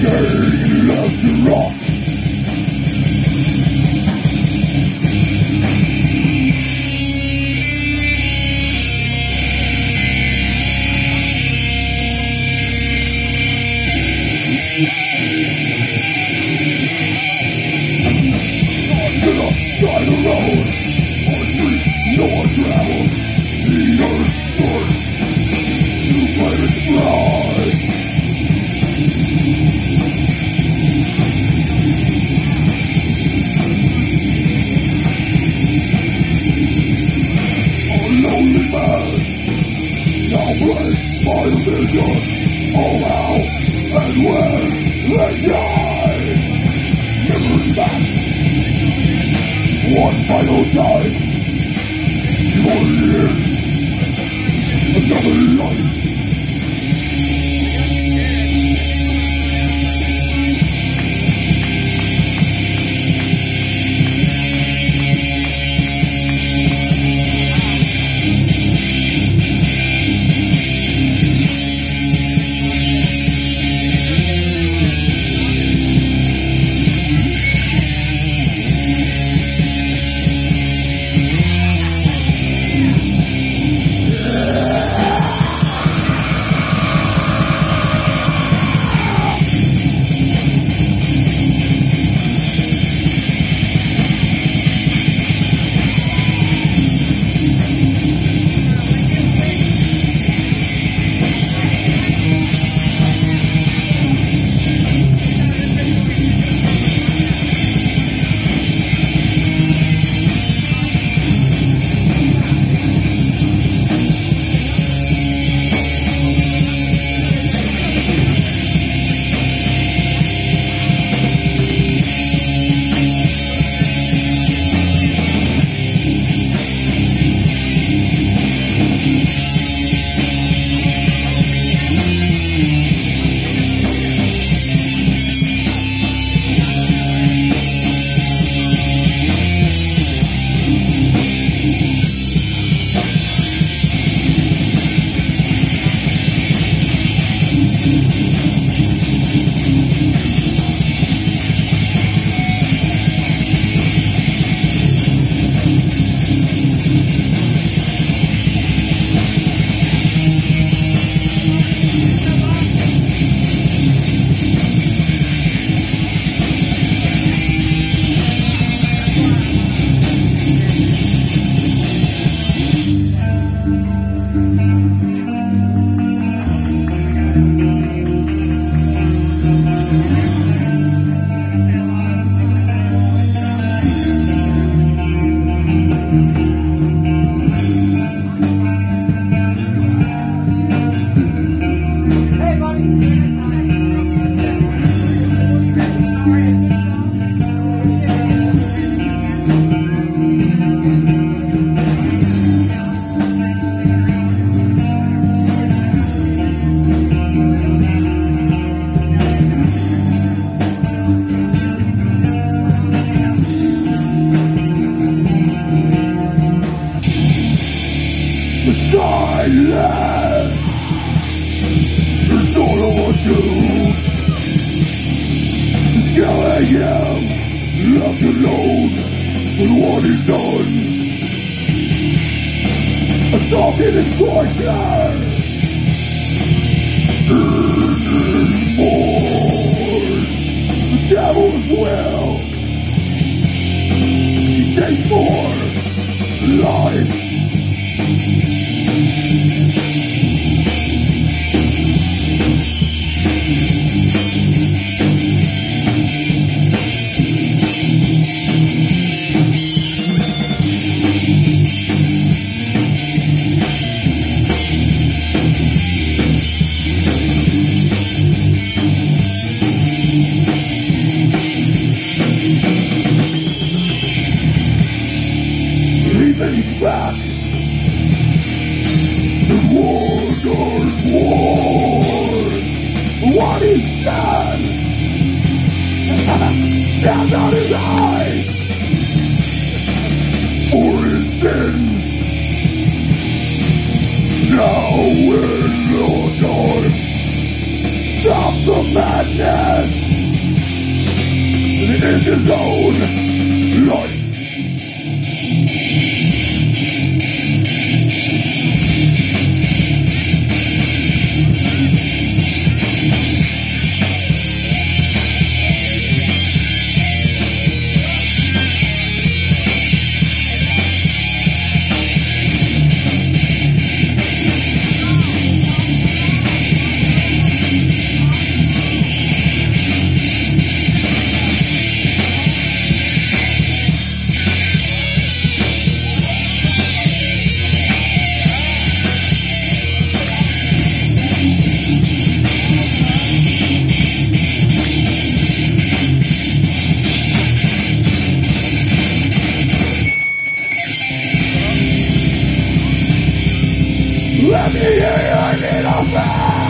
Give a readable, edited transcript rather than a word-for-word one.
Decay left to rot. On the side of the road, on street no one travels. The earth starts to let it fly. Lonely man, now blessed by the vision of how and when they die. Memory back, one final time. Your years, another life. Silence is all I want to. Skellium left alone with what he's done. Assaulted and tortured. It is born. The devil's will. He takes more life. He's back. The war goes war. What is done? Stabbed out his eyes for his sins. Now we're Lord. Stop the madness in his own life. Let me hear your little face!